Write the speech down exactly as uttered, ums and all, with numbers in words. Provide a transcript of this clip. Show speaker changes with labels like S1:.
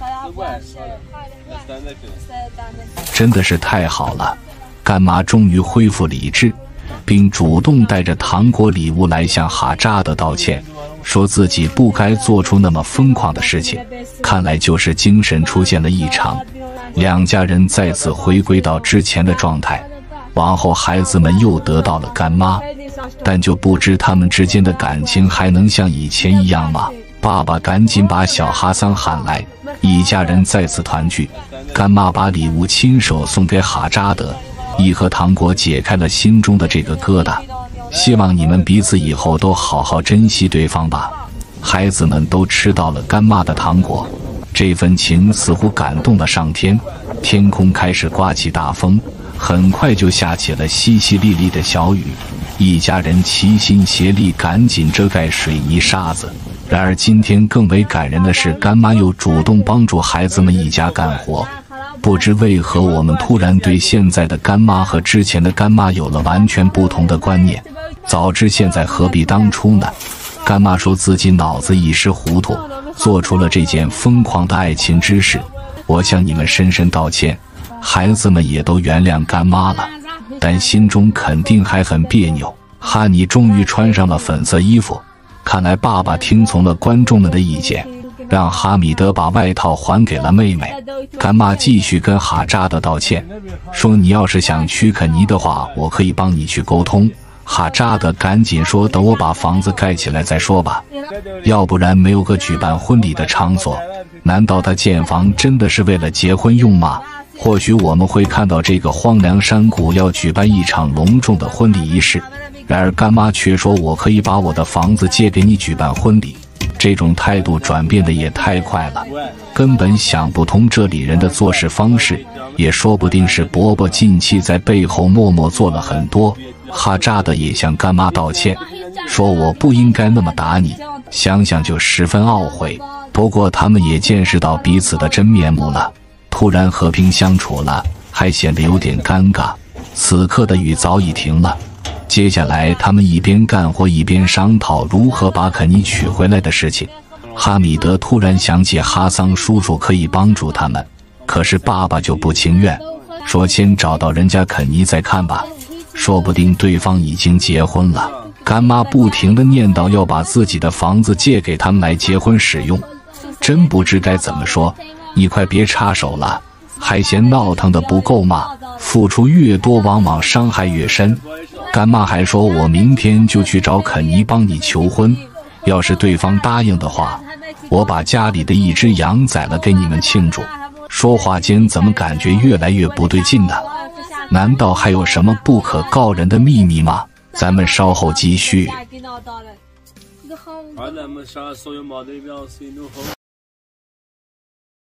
S1: 真的是太好了，干妈终于恢复理智，并主动带着糖果礼物来向哈扎德道歉，说自己不该做出那么疯狂的事情，看来就是精神出现了异常。两家人再次回归到之前的状态，往后孩子们又得到了干妈，但就不知他们之间的感情还能像以前一样吗？爸爸赶紧把小哈桑喊来，一家人再次团聚。干妈把礼物亲手送给哈扎德，一盒糖果解开了心中的这个疙瘩。希望你们彼此以后都好好珍惜对方吧。孩子们都吃到了干妈的糖果，这份情似乎感动了上天。天空开始刮起大风，很快就下起了淅淅沥沥的小雨。一家人齐心协力，赶紧遮盖水泥沙子。然而今天更为感人的是，干妈又主动帮助孩子们一家干活。不知为何，我们突然对现在的干妈和之前的干妈有了完全不同的观念。早知现在何必当初呢？干妈说自己脑子一时糊涂，做出了这件疯狂的爱情之事，我向你们深深道歉。孩子们也都原谅干妈了，但心中肯定还很别扭。哈尼终于穿上了粉色衣服，看来爸爸听从了观众们的意见，让哈米德把外套还给了妹妹。干妈继续跟哈扎德道歉，说你要是想去肯尼的话，我可以帮你去沟通。哈扎德赶紧说，等我把房子盖起来再说吧，要不然没有个举办婚礼的场所。难道他建房真的是为了结婚用吗？或许我们会看到这个荒凉山谷要举办一场隆重的婚礼仪式。然而干妈却说，我可以把我的房子借给你举办婚礼。这种态度转变的也太快了，根本想不通这里人的做事方式，也说不定是伯伯近期在背后默默做了很多。哈扎德也向干妈道歉，说我不应该那么打你，想想就十分懊悔。不过他们也见识到彼此的真面目了，突然和平相处了，还显得有点尴尬。此刻的雨早已停了，接下来他们一边干活一边商讨如何把肯尼娶回来的事情。哈米德突然想起哈桑叔叔可以帮助他们，可是爸爸就不情愿，说先找到人家肯尼再看吧，说不定对方已经结婚了。干妈不停地念叨要把自己的房子借给他们来结婚使用，真不知该怎么说。你快别插手了，还嫌闹腾的不够吗？付出越多往往伤害越深。干妈还说，我明天就去找肯尼帮你求婚，要是对方答应的话，我把家里的一只羊宰了给你们庆祝。说话间怎么感觉越来越不对劲呢？难道还有什么不可告人的秘密吗？咱们稍后继续。